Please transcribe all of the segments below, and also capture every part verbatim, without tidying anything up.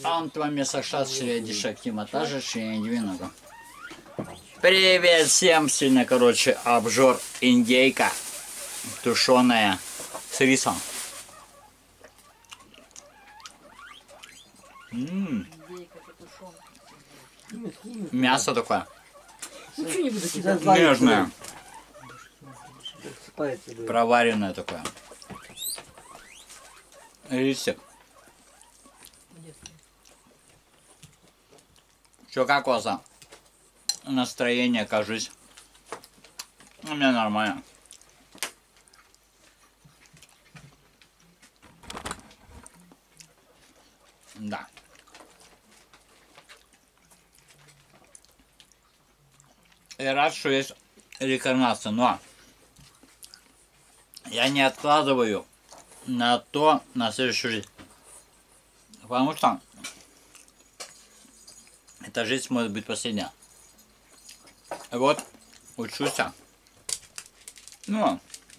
Антвами Саша Шредиша Киматажа Шендвинога. Привет всем! Сильно, короче, обжор индейка тушеная с рисом. М-м. Мясо такое. Нежное. Проваренное такое. Рисик. Чё, как у вас настроение, кажись? У меня нормально. Да. Я рад, что есть реинкарнация, но я не откладываю на то, на следующую жизнь. Потому что эта жизнь может быть последняя. И вот, учусь. Ну,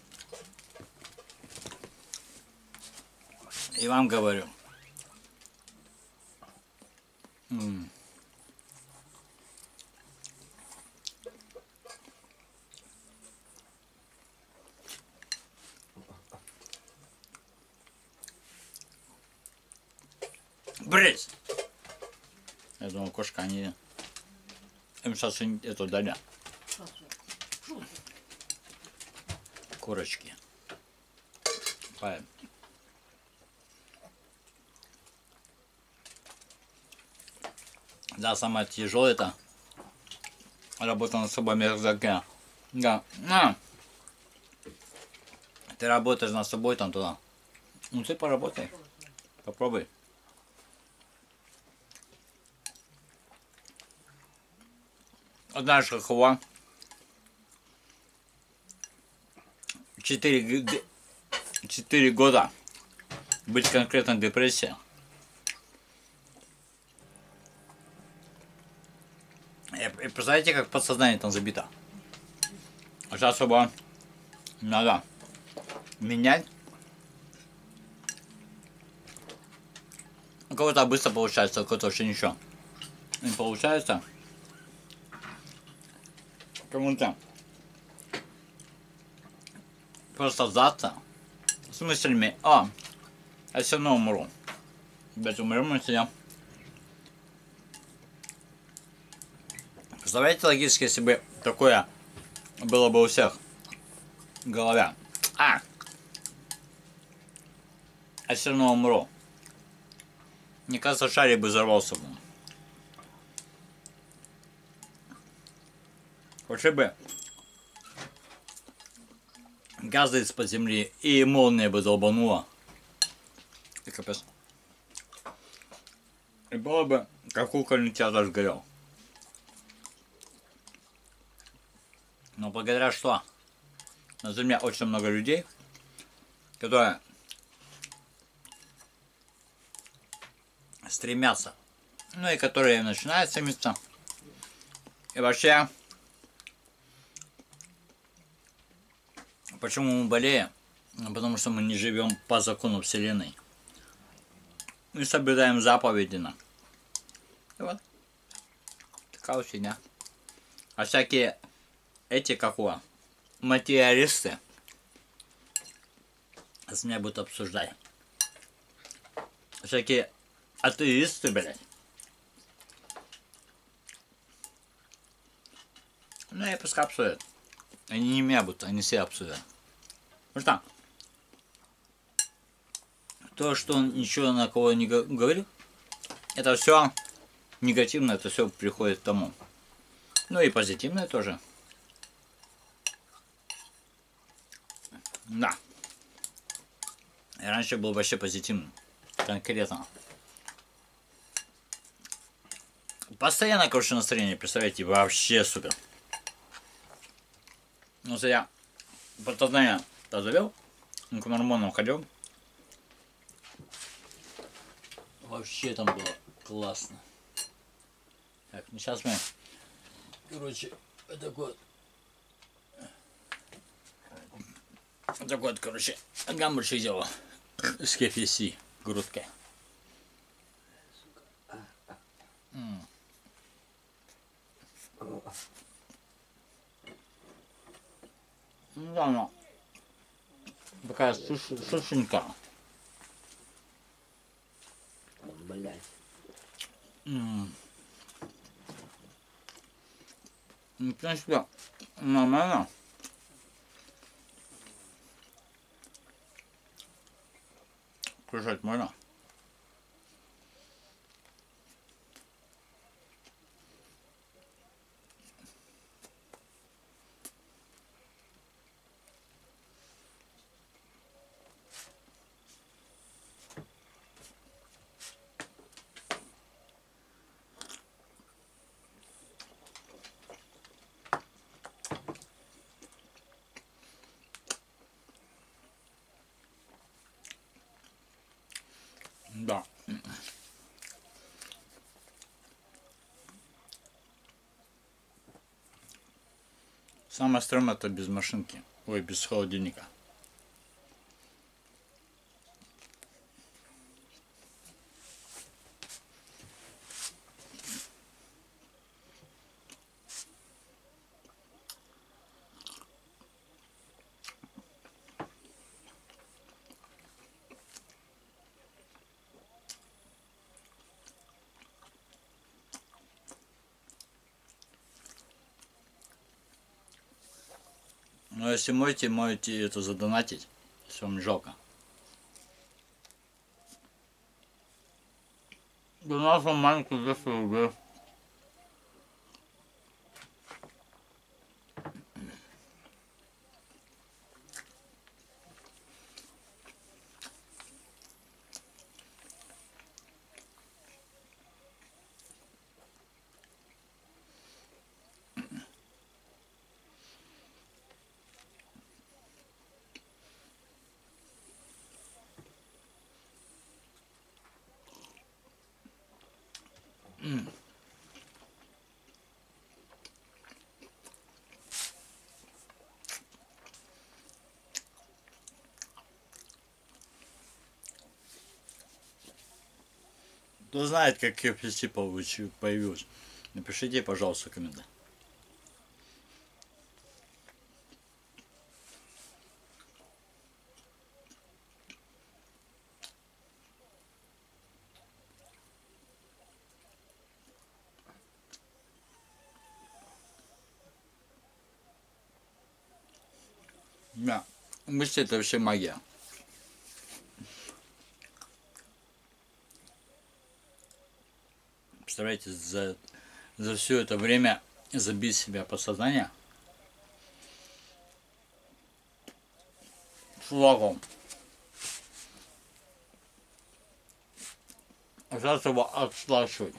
и вам говорю. М-м. Брысь! Я думал, кошка, они им сейчас эту дали. Курочки. Правильно. Да, самое тяжелое это работа над собой мерзака. Да. На. Ты работаешь над собой там туда. Ну ты поработай. Попробуй. Знаешь, каково? Четыре, четыре года быть конкретно в депрессии. И представляете, как подсознание там забито? А сейчас его надо менять. У кого-то быстро получается, у кого-то вообще ничего не получается. Кому-то просто сдаться с мыслями: а, я все равно умру. Блять, умрем мы все. Представляете, логически, если бы такое было бы у всех в голове. А, я все равно умру. Мне кажется, шарик бы взорвался бы. Вообще бы газы из-под земли и молния бы долбанула. И капец. И было бы, как кукольный театр сгорел. Но благодаря что? На земле очень много людей, которые стремятся, ну и которые начинают стремиться. И вообще, почему мы болеем? Потому что мы не живем по закону Вселенной. Мы соблюдаем заповеди. И вот. Такая вот фигня. А всякие эти, как у материалисты, с меня будут обсуждать. Всякие атеисты, блядь. Ну и пускай обсудят. Они не меня будут, они себя обсудят. Ну что? То, что он ничего на кого не говорил, это все негативно, это все приходит к тому. Ну и позитивное тоже. Да. Я раньше был вообще позитивным. Конкретно. Постоянно, короче, настроение, представляете, вообще супер. Ну, если я подсознание завел, к гормонам ходил, вообще там было классно. Так, ну сейчас мы, короче, такой вот, такой вот, короче, гамбургер сделал с кей эф си грудкой. Да, она такая суш... сушенькая. Блять. М. Ну, в принципе, нормально. Кушать можно. Да. Самое стрёмное это без машинки. Ой, без холодильника. Но если можете, можете это задонатить, если вам не жалко. Донат вам маленький двести рублей. Кто знает, как кей эф си появилось? Напишите, пожалуйста, в комментариях. Да, мысли это вообще магия. Представляете, за, за все это время забить себя подсознание флагом. Сейчас его отслашивать.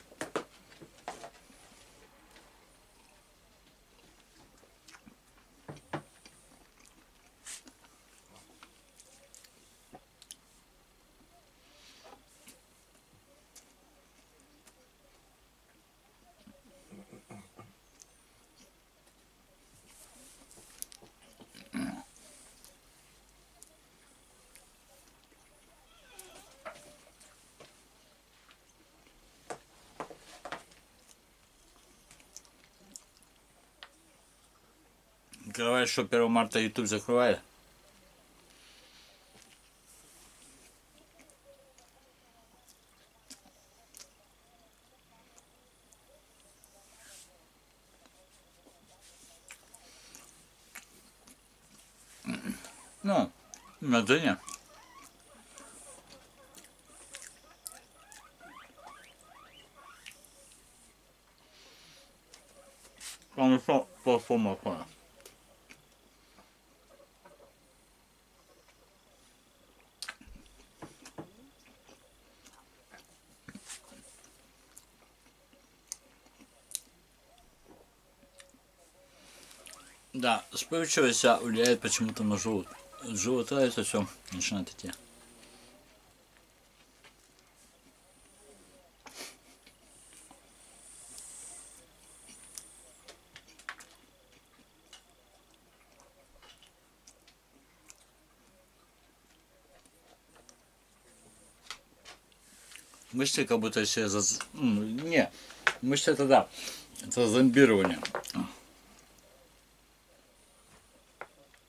Говорят, что первого марта YouTube закрывает. Ну, на день. Там еще платформа такая. Да, вспыльчивость влияет почему-то на желудок. С живота это все начинает идти. Мысли как будто все за... Ну, не, мысли это да, это зомбирование.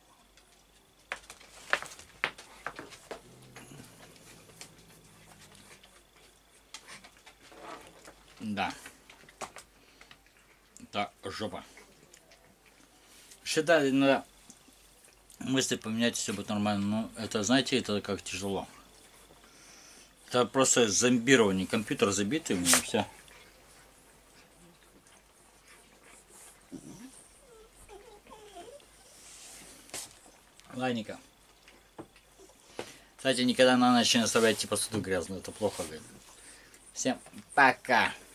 Да. Это жопа. Считаю, надо мысли поменять, все будет нормально. Но это, знаете, это как тяжело. Это просто зомбирование. Компьютер забитый у меня, все. Ладненько. Кстати, никогда на ночь не оставляйте посуду грязную. Это плохо, говорит. Всем пока.